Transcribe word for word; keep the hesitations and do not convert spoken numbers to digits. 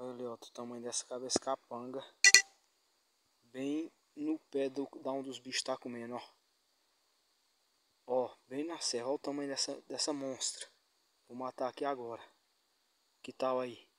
Olha ali, ó, o tamanho dessa cabeça capanga. Bem no pé do, da onde os bichos tá comendo, ó. Ó, bem na serra, ó o tamanho dessa, dessa monstra. Vou matar aqui agora. Que tal aí?